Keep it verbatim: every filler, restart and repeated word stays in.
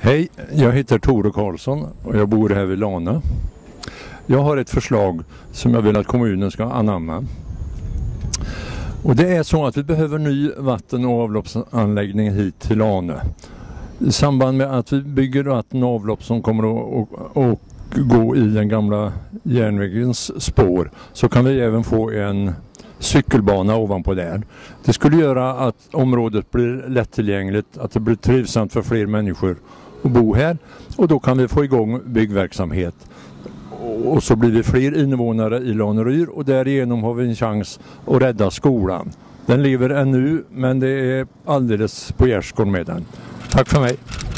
Hej, jag heter Tore Karlsson och jag bor här vid Lane. Jag har ett förslag som jag vill att kommunen ska anamma. Och det är så att vi behöver ny vatten- och avloppsanläggning hit till Lane. I samband med att vi bygger vatten och avlopp som kommer att, att, att gå i den gamla järnvägens spår, så kan vi även få en cykelbana ovanpå där. Det skulle göra att området blir lättillgängligt, att det blir trivsamt för fler människor att bo här, och då kan vi få igång byggverksamhet. Och så blir vi fler invånare i Laneryd, och därigenom har vi en chans att rädda skolan. Den lever ännu, men det är alldeles på gärdsgården med den. Tack för mig.